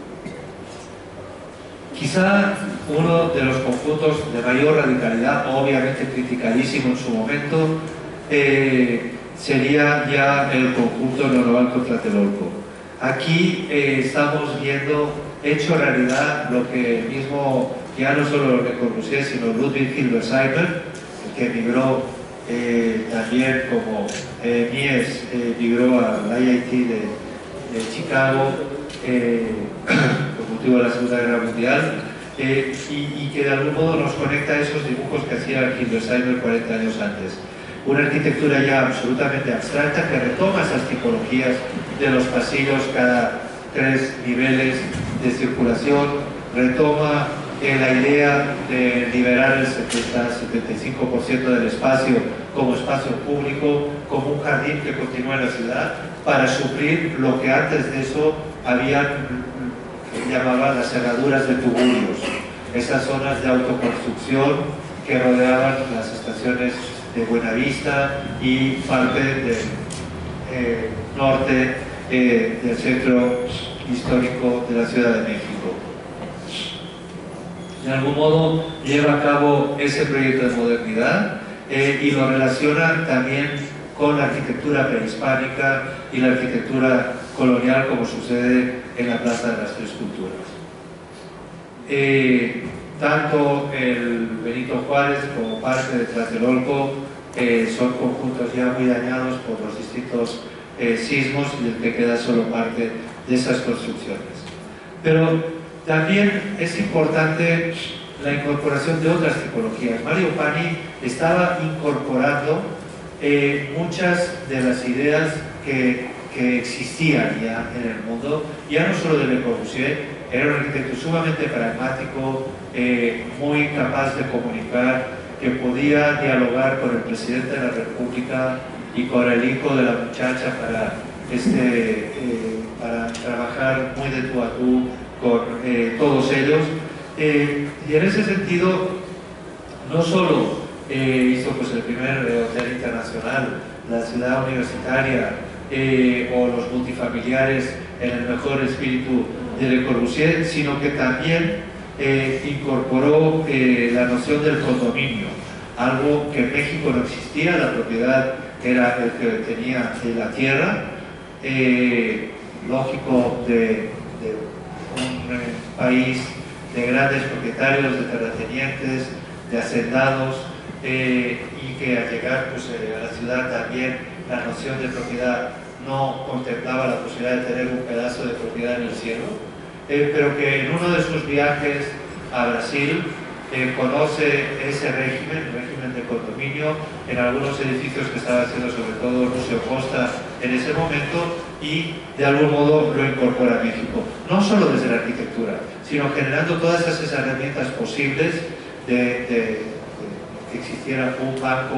Quizá uno de los conjuntos de mayor radicalidad, obviamente criticadísimo en su momento, eh, sería ya el conjunto Nonoval con Tlatelolco. Aquí eh, estamos viendo hecho realidad lo que el mismo, ya no solo Le Corbusier, sino Ludwig Hilbersheimer, que emigró eh, también como eh, Mies eh, migró al I I T de, de Chicago eh, por motivo de la Segunda Guerra Mundial, eh, y, y que de algún modo nos conecta a esos dibujos que hacía Hilbersheimer cuarenta años antes. Una arquitectura ya absolutamente abstracta que retoma esas tipologías de los pasillos cada tres niveles de circulación, retoma eh, la idea de liberar el setenta a setenta y cinco por ciento del espacio como espacio público, como un jardín que continúa en la ciudad, para suplir lo que antes de eso habían, que llamaban las cerraduras de tuburios, esas zonas de autoconstrucción que rodeaban las estaciones de Buenavista y parte del eh, norte eh, del centro histórico de la Ciudad de México. De algún modo lleva a cabo ese proyecto de modernidad eh, y lo relaciona también con la arquitectura prehispánica y la arquitectura colonial, como sucede en la Plaza de las Tres Culturas. Eh, tanto el Benito Juárez como parte de Tlatelolco eh, son conjuntos ya muy dañados por los distintos eh, sismos, y el que queda solo parte de esas construcciones. Pero también es importante la incorporación de otras tipologías. Mario Fani estaba incorporando eh, muchas de las ideas que, que existían ya en el mundo, ya no solo de Le Corbusier. Era un arquitecto sumamente pragmático, eh, muy capaz de comunicar, que podía dialogar con el presidente de la República y con el hijo de la muchacha para, este, eh, para trabajar muy de tú a tú con eh, todos ellos. Eh, y en ese sentido, no solo eh, hizo pues, el primer hotel internacional, la ciudad universitaria, eh, o los multifamiliares en el mejor espíritu de Le Corbusier, sino que también eh, incorporó eh, la noción del condominio, algo que en México no existía. La propiedad era el que tenía la tierra, eh, lógico de, de un eh, país de grandes propietarios, de terratenientes, de hacendados, eh, y que al llegar pues, eh, a la ciudad también la noción de propiedad no contemplaba la posibilidad de tener un pedazo de propiedad en el cielo, eh, pero que en uno de sus viajes a Brasil eh, conoce ese régimen, el régimen de condominio, en algunos edificios que estaba haciendo sobre todo Lucio Costa en ese momento, y de algún modo lo incorpora a México, no solo desde la arquitectura, sino generando todas esas herramientas posibles de, de, de que existiera un banco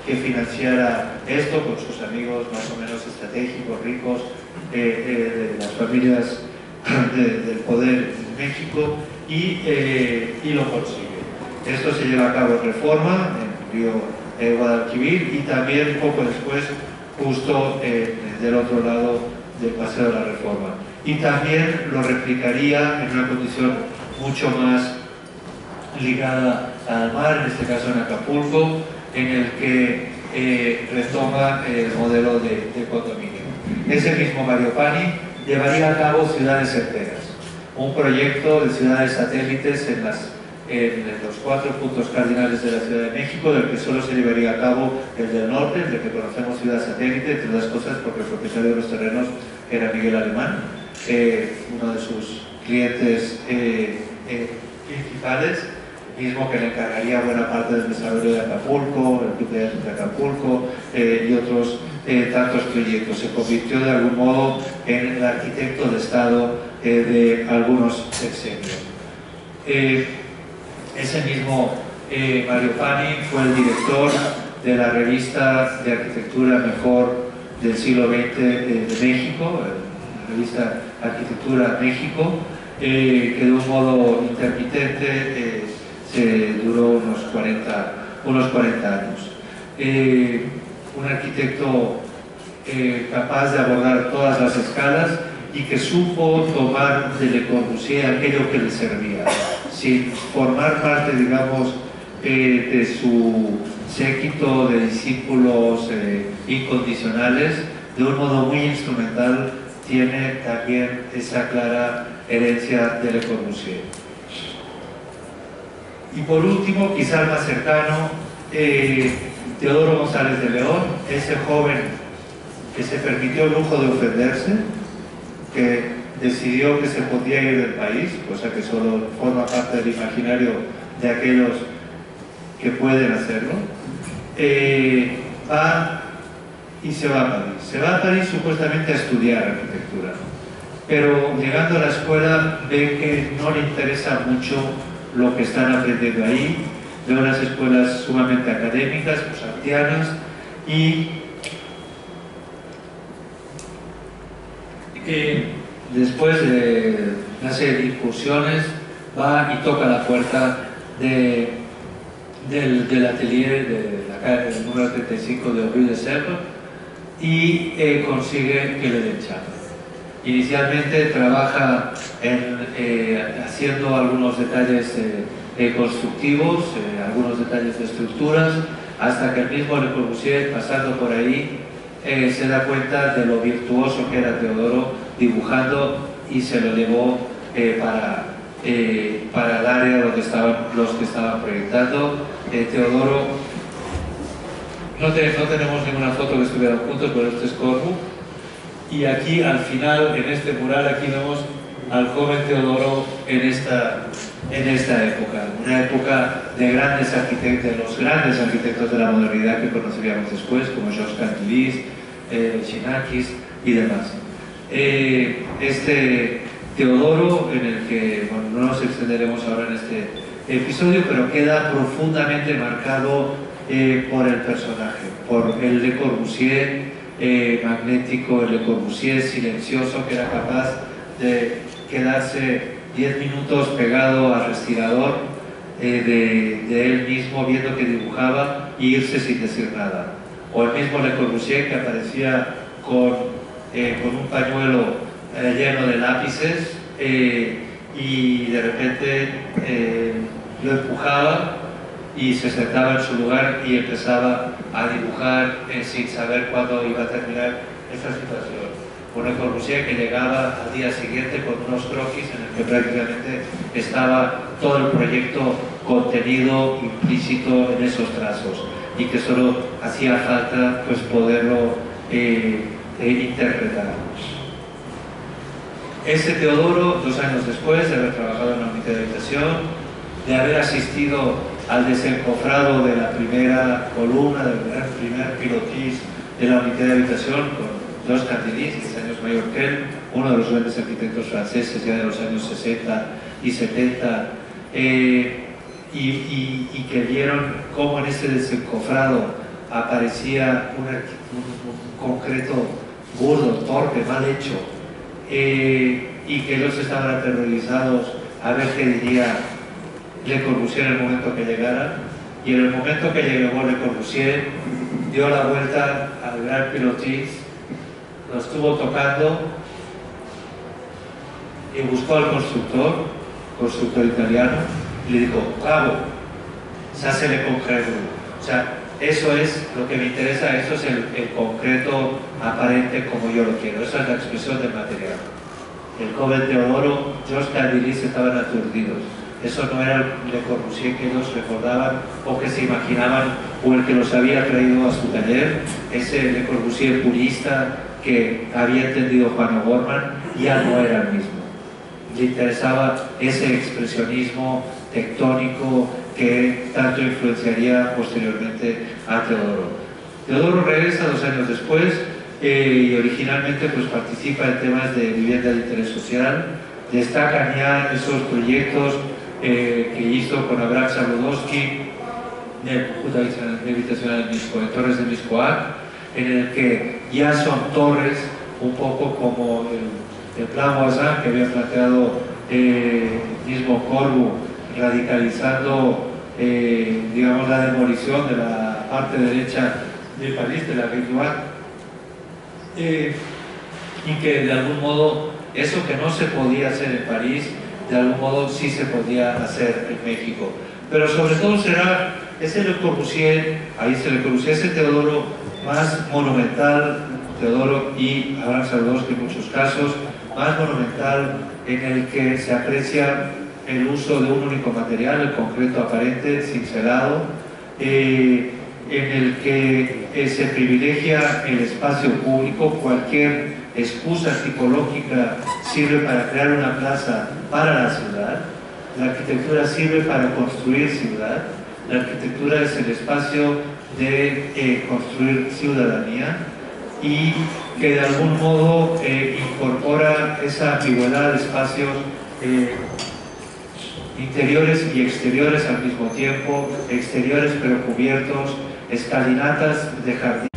que financiara esto con sus amigos más o menos estratégicos, ricos, eh, eh, de las familias de, del poder en México, y, eh, y lo consigue. Esto se lleva a cabo en Reforma, en Río eh, Guadalquivir, y también poco después, justo eh, del otro lado del Paseo de la Reforma. Y también lo replicaría en una condición mucho más ligada al mar, en este caso en Acapulco, en el que eh, retoma el modelo de, de condominio. Ese mismo Mario Pani llevaría a cabo ciudades enteras, un proyecto de ciudades satélites en, las, en los cuatro puntos cardinales de la Ciudad de México, del que solo se llevaría a cabo el del norte, el que conocemos ciudad satélite, entre otras cosas porque el propietario de los terrenos era Miguel Alemán, eh, uno de sus clientes eh, eh, principales, mismo que le encargaría buena parte del desarrollo de Acapulco, el Club de, de Acapulco eh, y otros eh, tantos proyectos. Se convirtió de algún modo en el arquitecto de Estado eh, de algunos sexenios. Eh, ese mismo eh, Mario Pani fue el director de la revista de arquitectura mejor del siglo veinte eh, de México, la revista Arquitectura México, eh, que de un modo intermitente eh, se duró unos cuarenta, unos cuarenta años. Eh, un arquitecto eh, capaz de abordar todas las escalas y que supo tomar de Le Corbusier aquello que le servía, sin formar parte, digamos, eh, de su séquito de discípulos eh, incondicionales. De un modo muy instrumental tiene también esa clara herencia de Le Corbusier. Y por último, quizá el más cercano, eh, Teodoro González de León, ese joven que se permitió el lujo de ofenderse, que decidió que se podía ir del país, cosa que solo forma parte del imaginario de aquellos que pueden hacerlo, eh, va y se va a París. Se va a París supuestamente a estudiar arquitectura, pero llegando a la escuela ve que no le interesa mucho lo que están aprendiendo ahí, de unas escuelas sumamente académicas, mozartianas, y eh, después de una serie de incursiones va y toca la puerta de, del, del atelier de la calle del número treinta y cinco de Rue de Sèvres y eh, consigue que le den chapa. Inicialmente trabaja en, eh, haciendo algunos detalles eh, eh, constructivos, eh, algunos detalles de estructuras, hasta que el mismo Le Corbusier, pasando por ahí, eh, se da cuenta de lo virtuoso que era Teodoro dibujando y se lo llevó eh, para, eh, para el área donde estaban los que estaban proyectando. Eh, Teodoro, no, te, no tenemos ninguna foto que estuvieran juntos, pero este es Corbu. Y aquí al final, en este mural, aquí vemos al joven Teodoro en esta, en esta época, una época de grandes arquitectos, de los grandes arquitectos de la modernidad que conoceríamos después, como Georges Cantelis, eh, Xenakis y demás. Eh, este Teodoro, en el que bueno, no nos extenderemos ahora en este episodio, pero queda profundamente marcado eh, por el personaje, por el Le Corbusier, Eh, magnético, el Le Corbusier silencioso, que era capaz de quedarse diez minutos pegado al respirador eh, de, de él mismo, viendo que dibujaba, y irse sin decir nada. O el mismo Le Corbusier, que aparecía con, eh, con un pañuelo eh, lleno de lápices eh, y de repente eh, lo empujaba y se sentaba en su lugar y empezaba a dibujar eh, sin saber cuándo iba a terminar esta situación. Un Le Corbusier que llegaba al día siguiente con unos croquis en el que prácticamente estaba todo el proyecto contenido, implícito en esos trazos, y que solo hacía falta pues poderlo eh, eh, interpretar. Ese Teodoro, dos años después de haber trabajado en la unidad de habitación, de haber asistido al desencofrado de la primera columna, del primer pilotis de la unidad de habitación con Georges Cantelis, diez años mayor que él, uno de los grandes arquitectos franceses ya de los años sesenta y setenta, eh, y, y, y que vieron cómo en ese desencofrado aparecía un, un, un concreto burdo, torpe, mal hecho, eh, y que ellos estaban aterrorizados a ver qué diría Le Corbusier en el momento que llegara. Y en el momento que llegó Le Corbusier, dio la vuelta al gran Pilotis, lo estuvo tocando y buscó al constructor, constructor italiano, y le dijo: bravo, ça c'est le concret. O sea, eso es lo que me interesa, eso es el, el concreto aparente como yo lo quiero, esa es la expresión del material. El joven Teodoro, Georges Candilis estaban aturdidos. Eso no era el Le Corbusier que ellos recordaban o que se imaginaban, o el que los había traído a su taller. Ese Le Corbusier purista que había entendido Juan O'Gorman ya no era el mismo. Le interesaba ese expresionismo tectónico que tanto influenciaría posteriormente a Teodoro. Teodoro regresa dos años después eh, y originalmente pues, participa en temas de vivienda de interés social. Destacan ya esos proyectos eh, que hizo con Abraham Sabludowski de Habitacional de Misco, en Torres de Miscoac, en el que ya son torres un poco como el, el plan Voisin que había planteado eh, mismo Corbu, radicalizando eh, digamos la demolición de la parte derecha de París, de la Rue Droit, eh, y que de algún modo eso que no se podía hacer en París, de algún modo sí se podía hacer en México. Pero sobre todo será ese Le Corbusier, ahí se Le Corbusier, ese Teodoro más monumental, Teodoro y Abraham Sabludowski en muchos casos, más monumental, en el que se aprecia el uso de un único material, el concreto aparente, cincelado, eh, en el que eh, se privilegia el espacio público. Cualquier excusa tipológica sirve para crear una plaza para la ciudad. La arquitectura sirve para construir ciudad. La arquitectura es el espacio de eh, construir ciudadanía, y que de algún modo eh, incorpora esa ambigüedad de espacios eh, interiores y exteriores al mismo tiempo, exteriores pero cubiertos, escalinatas de jardín.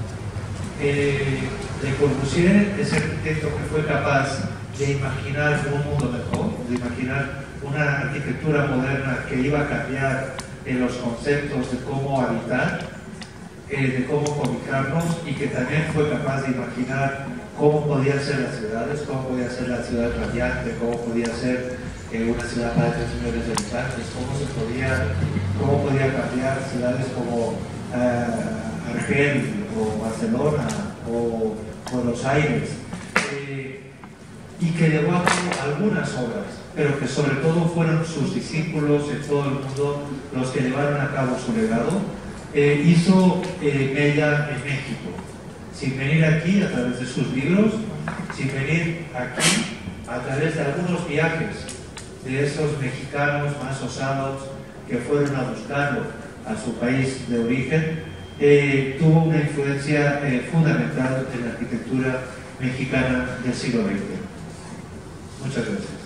Eh, Le Corbusier es el arquitecto que fue capaz de imaginar un mundo mejor, de imaginar una arquitectura moderna que iba a cambiar eh, los conceptos de cómo habitar, eh, de cómo comunicarnos, y que también fue capaz de imaginar cómo podían ser las ciudades, cómo podía ser la ciudad radiante, cómo podía ser eh, una ciudad para tres millones de habitantes, cómo se podía, cómo podía cambiar ciudades como uh, Argel o Barcelona o Buenos Aires, eh, y que llevó a cabo algunas obras, pero que sobre todo fueron sus discípulos en todo el mundo los que llevaron a cabo su legado. Eh, hizo eh, mella en México, sin venir aquí a través de sus libros, sin venir aquí a través de algunos viajes de esos mexicanos más osados que fueron a buscarlo a su país de origen. Eh, tuvo una influencia eh, fundamental en la arquitectura mexicana del siglo veinte. Muchas gracias.